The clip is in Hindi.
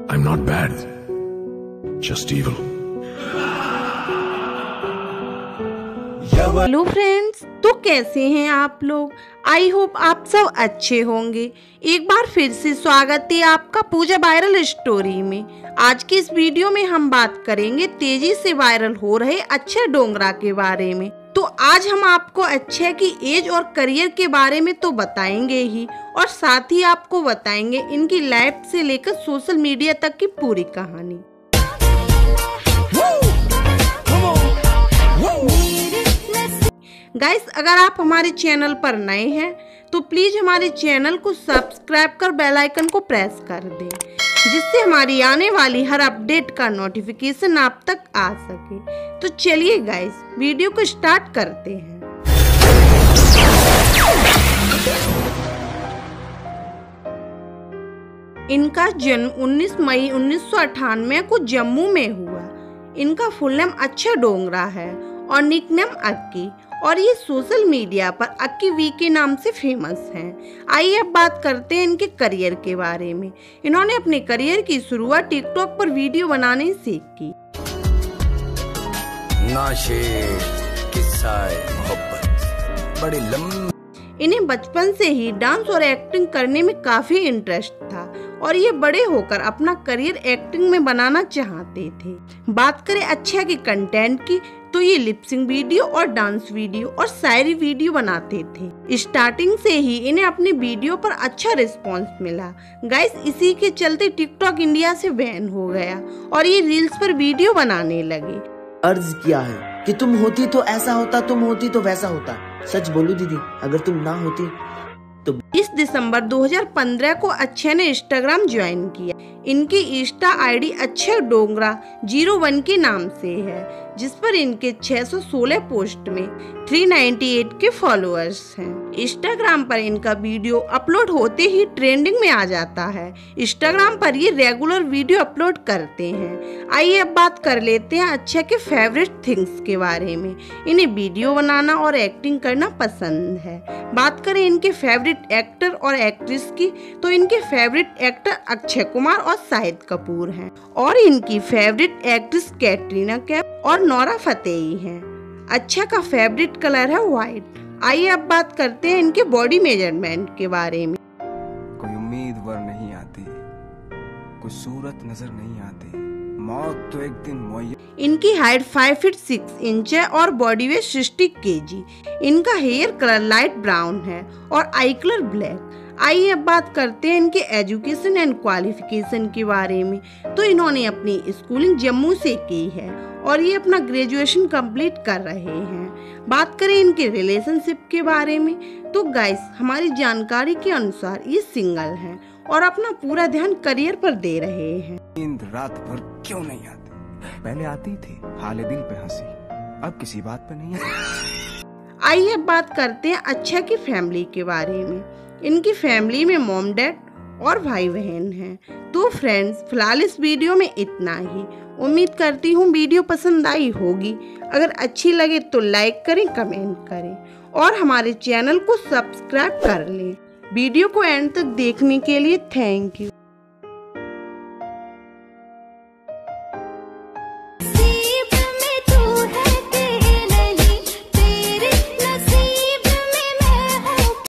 I'm not bad, just evil. Hello friends, तो कैसे हैं आप लोग। आई होप आप सब अच्छे होंगे। एक बार फिर से स्वागत है आपका पूजा वायरल स्टोरी में। आज की इस वीडियो में हम बात करेंगे तेजी से वायरल हो रहे अक्षय डोंगरा के बारे में। तो आज हम आपको अक्षय की एज और करियर के बारे में तो बताएंगे ही, और साथ ही आपको बताएंगे इनकी लाइफ से लेकर सोशल मीडिया तक की पूरी कहानी। गाइस, अगर आप हमारे चैनल पर नए हैं तो प्लीज हमारे चैनल को सब्सक्राइब कर बेल आइकन को प्रेस कर दें, जिससे हमारी आने वाली हर अपडेट का नोटिफिकेशन आप तक आ सके। तो चलिए गाइस, वीडियो को स्टार्ट करते हैं। इनका जन्म 19 मई 1998 को जम्मू में हुआ। इनका फुल नेम अक्षय डोंगरा है और निक नेम अक्की, और ये सोशल मीडिया पर अक्की वी के नाम से फेमस हैं। आइए अब बात करते हैं इनके करियर के बारे में। इन्होंने अपने करियर की शुरुआत टिकटॉक पर वीडियो बनाने से की। बड़ी लंबी। इन्हें बचपन से ही डांस और एक्टिंग करने में काफी इंटरेस्ट था, और ये बड़े होकर अपना करियर एक्टिंग में बनाना चाहते थे। बात करें अक्षय के कंटेंट की, तो ये लिपसिंग वीडियो और डांस वीडियो और शायरी वीडियो बनाते थे। स्टार्टिंग से ही इन्हें अपने वीडियो पर अच्छा रिस्पांस मिला। गाइस, इसी के चलते टिकटॉक इंडिया से बैन हो गया और ये रील्स पर वीडियो बनाने लगे। अर्ज किया है कि तुम होती तो ऐसा होता, तुम होती तो वैसा होता। सच बोलूं दीदी, अगर तुम ना होती तो। 20 दिसंबर 2015 को अक्षय ने इंस्टाग्राम ज्वाइन किया। इनकी इंस्टा आईडी अक्षय डोंगरा 01 के नाम से है, जिस पर इनके 616 पोस्ट में 398 के फॉलोअर्स हैं। इंस्टाग्राम पर इनका वीडियो अपलोड होते ही ट्रेंडिंग में आ जाता है। इंस्टाग्राम पर ये रेगुलर वीडियो अपलोड करते हैं। आइए अब बात कर लेते हैं अक्षय के फेवरेट थिंग्स के बारे में। इन्हें वीडियो बनाना और एक्टिंग करना पसंद है। बात करें इनके फेवरेट एक्टर और एक्ट्रेस की, तो इनके फेवरेट एक्टर अक्षय कुमार और शाहिद कपूर हैं, और इनकी फेवरेट एक्ट्रेस कैटरीना कैफ और नोरा फतेही हैं। अक्षय का फेवरेट कलर है व्हाइट। आइए अब बात करते हैं इनके बॉडी मेजरमेंट के बारे में। कोई उम्मीदवार नहीं आती, कोई सूरत नजर नहीं आती, मौत तो एक दिन मुहैया। इनकी हाइट 5 फीट 6 इंच है और बॉडी वेट 60 kg। इनका हेयर कलर लाइट ब्राउन है और आई कलर ब्लैक। आइए अब बात करते हैं इनके एजुकेशन एंड क्वालिफिकेशन के बारे में। तो इन्होंने अपनी स्कूलिंग जम्मू से की है और ये अपना ग्रेजुएशन कंप्लीट कर रहे हैं। बात करें इनके रिलेशनशिप के बारे में, तो गाइस, हमारी जानकारी के अनुसार ये सिंगल हैं और अपना पूरा ध्यान करियर पर दे रहे हैं। नींद रात भर क्यों नहीं आती? पहले आती थी, हाले दिल पे हंसी, अब किसी बात पे नहीं आती। आइए अब बात करते हैं अक्षय की फैमिली के बारे में। इनकी फैमिली में मॉम डैड और भाई बहन हैं। तो फ्रेंड्स, फिलहाल इस वीडियो में इतना ही। उम्मीद करती हूँ वीडियो पसंद आई होगी। अगर अच्छी लगे तो लाइक करें, कमेंट करें और हमारे चैनल को सब्सक्राइब कर लें। वीडियो को एंड तक देखने के लिए थैंक यू।